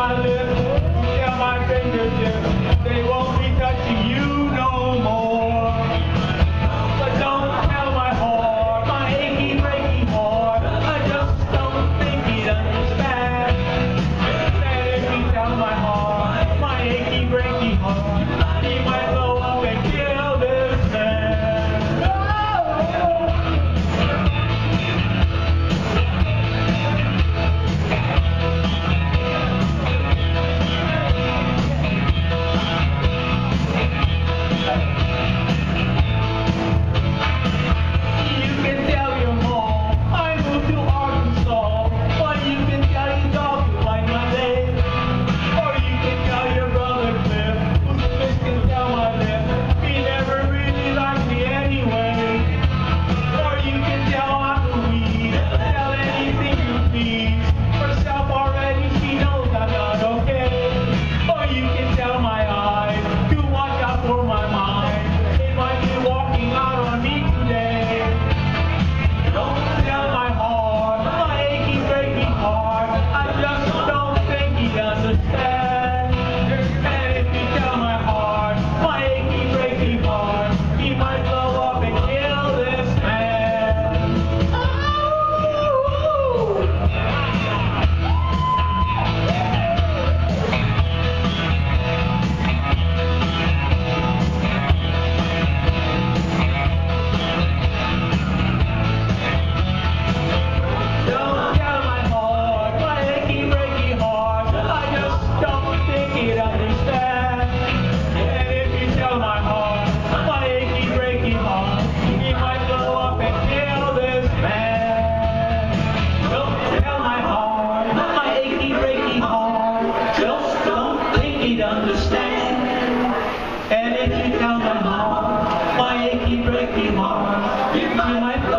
my lips, tell my fingertips, they won't be touching you no more. But don't tell my heart, my achy, breaky heart, I just don't think he'd understand. That if you tell my heart, my achy, breaky heart, he might blow up and kill this man. Understand, and if you tell my heart, my achy, breaky heart, you might